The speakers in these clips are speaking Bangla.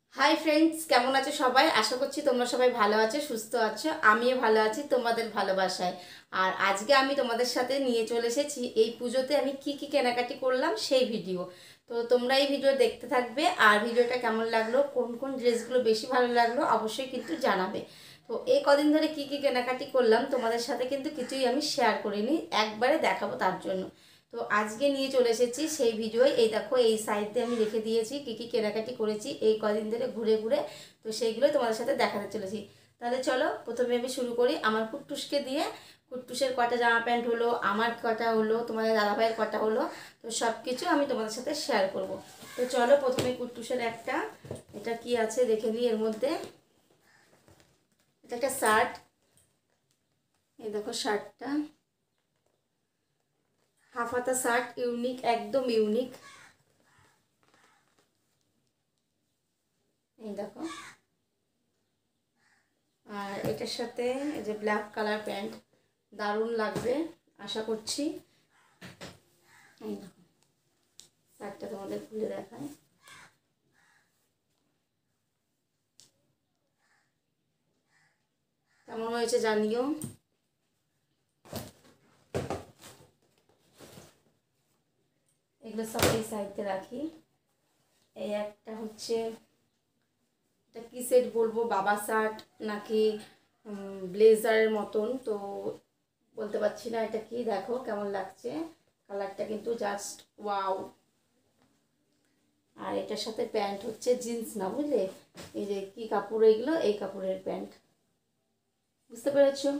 হাই ফ্রেন্ডস, কেমন আছো সবাই? আশা করছি তোমরা সবাই ভালো আছো, সুস্থ আছো। আমিও ভালো আছি তোমাদের ভালোবাসায়। আর আজকে আমি তোমাদের সাথে নিয়ে চলে এসেছি এই পুজোতে আমি কি কি কেনাকাটি করলাম সেই ভিডিও। তো তোমরা এই ভিডিও দেখতে থাকবে, আর ভিডিওটা কেমন লাগলো, কোন কোন ড্রেসগুলো বেশি ভালো লাগলো অবশ্যই কিন্তু জানাবে। তো এই কদিন ধরে কি কি কেনাকাটি করলাম তোমাদের সাথে কিন্তু কিছুই আমি শেয়ার করিনি, একবারে দেখাবো তার জন্য। তো আজকে নিয়ে চলে এসেছি সেই ভিডিও। এই দেখো, এই সাইডে আমি রেখে দিয়েছি কী কী কেনাকাটি করেছি এই কদিন ধরে ঘুরে ঘুরে। তো সেইগুলোই তোমাদের সাথে দেখাতে চলেছি। তাহলে চলো প্রথমে আমি শুরু করি আমার কুট্টুসকে দিয়ে। কুট্টুসের কটা জামা প্যান্ট হলো, আমার কটা হলো, তোমাদের দাদাভাইয়ের কটা হলো, তো সব কিছু আমি তোমাদের সাথে শেয়ার করব। তো চলো প্রথমে কুট্টুসের একটা, এটা কি আছে দেখে নিই এর মধ্যে। এটা একটা শার্ট, এই দেখো শার্টটা হাফ হাতা শার্ট, ইউনিক, একদম ইউনিক। এই দেখো, আর এটার সাথে এই যে ব্ল্যাক কালার প্যান্ট, দারুণ লাগবে আশা করছি। এই দেখো শার্টটা তোমাদের খুলে দেখায়, কেমন হয়েছে জানিও। এগুলো সব এই সাইডে রাখি। এই একটা হচ্ছে, এটা কি সেট বলবো, বাবা শার্ট নাকি ব্লেজারের মতন, তো বলতে পারছি না এটা কি। দেখো কেমন লাগছে, কালারটা কিন্তু জাস্ট ওয়াও। আর এটার সাথে প্যান্ট হচ্ছে জিন্স, না বুঝলে, এই যে কি কাপড়, এগুলো এই কাপড়ের প্যান্ট, বুঝতে পেরেছো?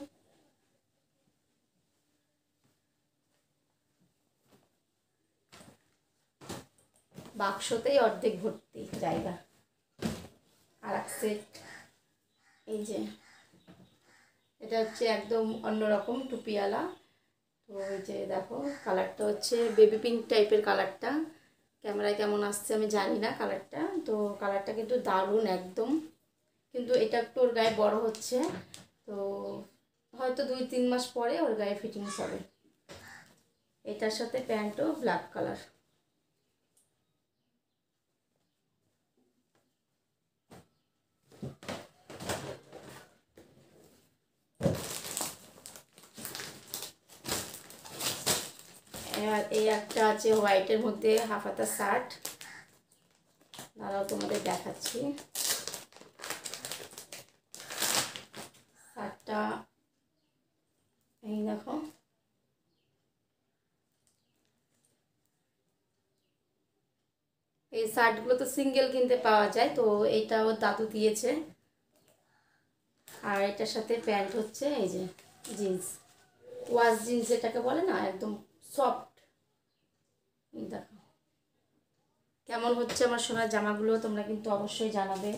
বাক্সতেই অর্ধেক ভর্তি জায়গা। আর এক সেট, এই যে এটা হচ্ছে একদম অন্যরকম টুপিওয়ালা। তো এই যে দেখো কালারটা হচ্ছে বেবি পিঙ্ক টাইপের কালারটা। ক্যামেরায় কেমন আসছে আমি জানি না কালারটা, তো কালারটা কিন্তু দারুণ একদম। কিন্তু এটা একটু ওর গায়ে বড় হচ্ছে, তো হয়তো 2-3 মাস পরে ওর গায়ে ফিটিংস হবে। এটার সাথে প্যান্টও ব্ল্যাক কালার। আর এই একটা আছে হোয়াইটের মধ্যে হাফ হাতা শার্ট, দাঁড়াও তোমাদের দেখাচ্ছি। শার্টটা এই দেখো, এই শার্টগুলো তো সিঙ্গেল কিনতে পাওয়া যায়, তো এইটা ওর দাদু দিয়েছে। আর এটার সাথে প্যান্ট হচ্ছে এই যে জিন্স, ওয়াশ জিন্স যেটাকে বলে না, একদম সফট। দেখো কেমন হচ্ছে আমার সোনার জামাগুলো, তোমরা কিন্তু অবশ্যই জানাবে।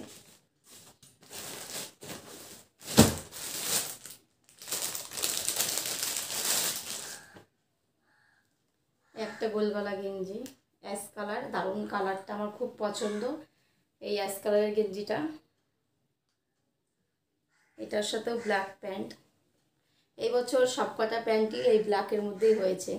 একটা গোলগলা গেঞ্জি, অ্যাশ কালার, দারুণ কালারটা আমার খুব পছন্দ এই অ্যাশ কালারের গেঞ্জিটা। এটার সাথেও ব্ল্যাক প্যান্ট। এই বছর সবকটা প্যান্টই এই ব্ল্যাকের মধ্যেই হয়েছে।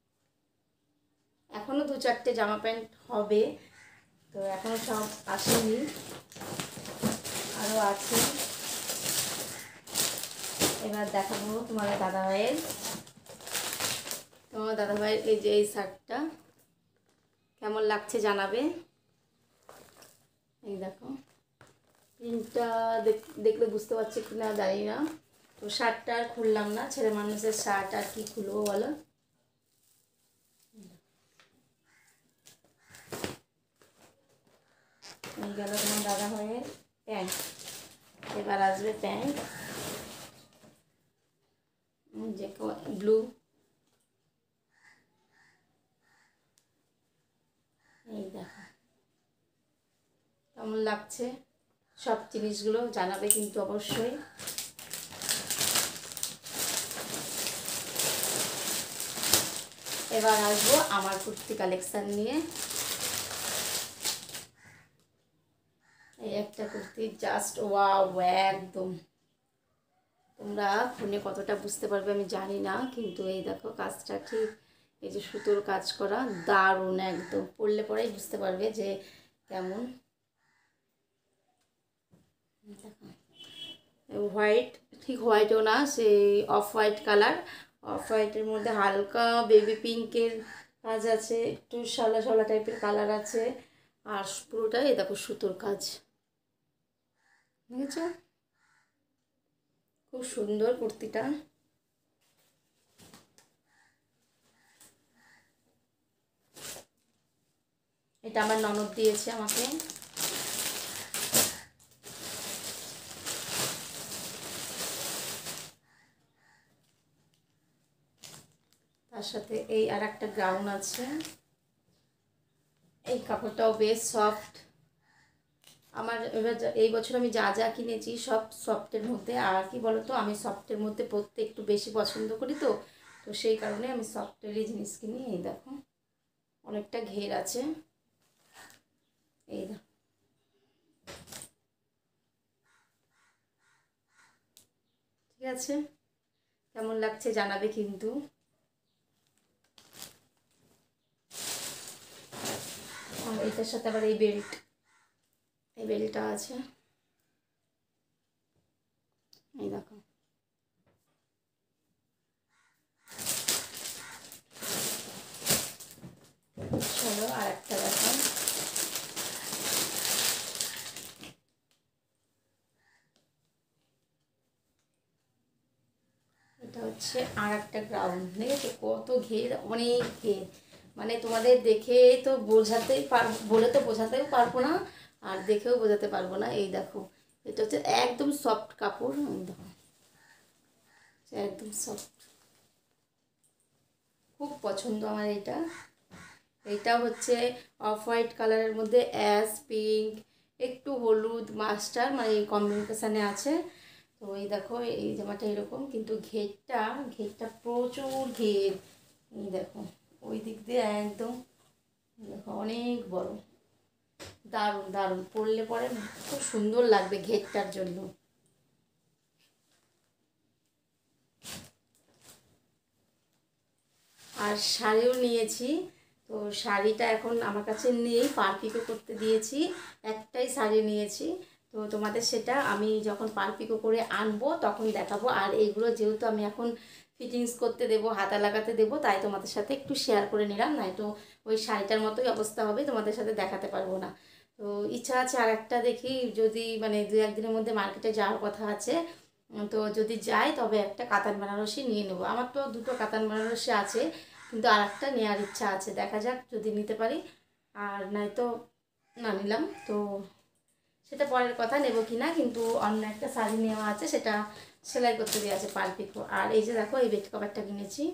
এখনও 2-4টে জামা প্যান্ট হবে, তো এখনও সব আসেনি, আরও আছে। এবার দেখাবো তোমাদের দাদাভাইয়ের। তোমার দাদাভাইয়ের এই যে এই শার্টটা কেমন লাগছে জানাবে। এই দেখো প্রিন্টটা দেখলে বুঝতে পারছি কি না জানি না। তো শার্টটা আর খুললাম না, ছেলে মানুষের শার্ট আর কি খুলবো বলো। এই গেল তোমার দাদাভাইয়ের প্যান্ট। এবার আসবে প্যান্ট, যে ব্লু। এই দেখো কেমন লাগছে, সব জিনিসগুলো জানাবে কিন্তু অবশ্যই। এবার আসবো আমার কুর্তি কালেকশান নিয়ে। এই একটা কুর্তি জাস্ট ওয়াও একদম। তোমরা ফোনে কতটা বুঝতে পারবে আমি জানি না, কিন্তু এই দেখো কাজটা ঠিক, এই যে সুতোর কাজ করা, দারুণ একদম। পরলে পরেই বুঝতে পারবে যে কেমন। দেখো হোয়াইট, ঠিক হোয়াইটও না, সেই অফ হোয়াইট কালার। অফ হোয়াইটের মধ্যে হালকা বেবি পিঙ্কের কাজ আছে, একটু শ্যাওলা শ্যাওলা টাইপের কালার আছে। আর পুরোটাই দেখো সুতোর কাজ, বুঝেছ? খুব সুন্দর কুর্তিটা। এটা আমার ননদ দিয়েছে আমাকে। তার সাথে এই আর একটা গাউন আছে। এই কাপড়টাও বেশ সফট। আমার এবার এই বছর আমি যা যা কিনেছি সব সফটের মধ্যে। আর কি বলো তো, আমি সফটের মধ্যে পরতে একটু বেশি পছন্দ করি, তো তো সেই কারণে আমি সফটেরই জিনিস কিনি। এই দেখো অনেকটা ঘের আছে, এই দেখো। ঠিক আছে, কেমন লাগছে জানাবে কিন্তু। আর এটার সাথে আবার এই বেল্টটা আছে, এই দেখো। চলো আর একটা দেখো। এটা হচ্ছে আর একটা গ্রাউন্ড, দেখেছো কত ঘের, অনেক ঘের। মানে তোমাদের দেখে তো বলে তো বোঝাতেও পারবো না, আর দেখেও বোঝাতে পারবো না। এই দেখো, এটা হচ্ছে একদম সফট কাপড়, এই দেখো একদম সফট। খুব পছন্দ আমার এটা। এইটা হচ্ছে অফ হোয়াইট কালারের মধ্যে অ্যাশ পিঙ্ক, একটু হলুদ মাস্টার, মানে এই কম্বিনেশানে আছে। তো এই দেখো এই জামাটা এরকম, কিন্তু ঘেরটা প্রচুর ঘের। এই দেখো ওই দিক দিয়ে একদম, দেখো অনেক বড়। দারুণ দারুণ, পরলে পরে খুব সুন্দর লাগবে ঘেরটার জন্য। আর শাড়িও নিয়েছি। তো শাড়িটা এখন আমার কাছে নেই, পারপিকো করতে দিয়েছি। একটাই শাড়ি নিয়েছি, তো তোমাদের সেটা আমি যখন পারপিকো করে আনবো তখন দেখাবো। আর এইগুলো যেহেতু আমি এখন ফিটিংস করতে দেবো, হাতা লাগাতে দেবো, তাই তোমাদের সাথে একটু শেয়ার করে নিলাম, নয়তো ওই শাড়িটার মতোই অবস্থা হবে, তোমাদের সাথে দেখাতে পারবো না। তো ইচ্ছা আছে আর একটা দেখি, যদি মানে দু একদিনের মধ্যে মার্কেটে যাওয়ার কথা আছে। তো যদি যাই তবে একটা কাতান বেনারসি নিয়ে নেবো। আমার তো দুটো কাতান বেনারসি আছে, কিন্তু আর একটা নেওয়ার ইচ্ছা আছে, দেখা যাক যদি নিতে পারি। আর নয়তো না নিলাম, তো সেটা পরের কথা, নেব কি না। কিন্তু অন্য একটা শাড়ি নেওয়া আছে, সেটা সেলাই করতে দেওয়া আছে পারপিকো। আর এই যে দেখো এই বেড কভারটা কিনেছি।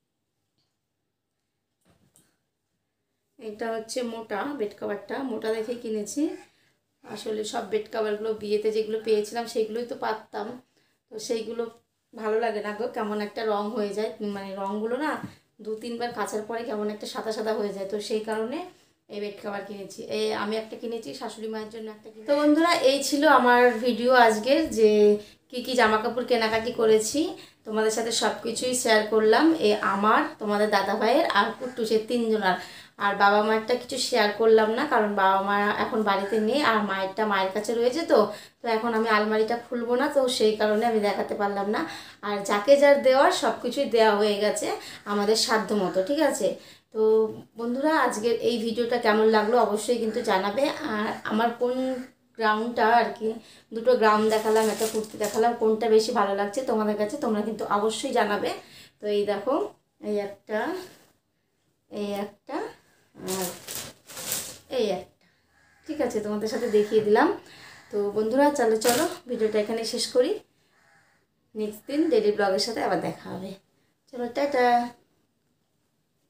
এটা হচ্ছে মোটা বেড কভারটা, মোটা দেখে কিনেছি। আসলে সব বেড কভারগুলো বিয়েতে যেগুলো পেয়েছিলাম সেগুলোই তো পারতাম, তো সেইগুলো ভালো লাগে না গো, কেমন একটা রং হয়ে যায়, মানে রঙগুলো না দু তিনবার কাচার পরে কেমন একটা সাদা সাদা হয়ে যায়। তো সেই কারণে এই বেড কভার কিনেছি। আমি একটা কিনেছি, শাশুড়ি মায়ের জন্য একটা কিনেছি। তো বন্ধুরা এই ছিল আমার ভিডিও আজকের, যে কি কি জামা কাপড় কেনাকাটি করেছি তোমাদের সাথে সব কিছুই শেয়ার করলাম। আমার, তোমাদের দাদা ভাইয়ের আর কুট্টুসের তিনজনার। আর বাবা মায়েরটা কিছু শেয়ার করলাম না, কারণ বাবা মা এখন বাড়িতে নেই, আর মায়েরটা মায়ের কাছে রয়েছে। তো তো এখন আমি আলমারিটা খুলবো না, তো সেই কারণে আমি দেখাতে পারলাম না। আর যাকে যার দেওয়ার সব কিছুই দেওয়া হয়ে গেছে আমাদের সাধ্য মতো, ঠিক আছে। তো বন্ধুরা আজকের এই ভিডিওটা কেমন লাগলো অবশ্যই কিন্তু জানাবে। আর আমার কোন গ্রাউন্ডটা আর কি, দুটো গ্রাউন্ড দেখালাম, একটা কুর্তি দেখালাম, কোনটা বেশি ভালো লাগছে তোমাদের কাছে তোমরা কিন্তু অবশ্যই জানাবে। তো এই দেখো এই একটা, এই একটা, আর এই একটা, ঠিক আছে, তোমাদের সাথে দেখিয়ে দিলাম। তো বন্ধুরা চলো চলো ভিডিওটা এখানে শেষ করি। নেক্সট দিন ডেলি ব্লগের সাথে আবার দেখা হবে। চলো টাটা।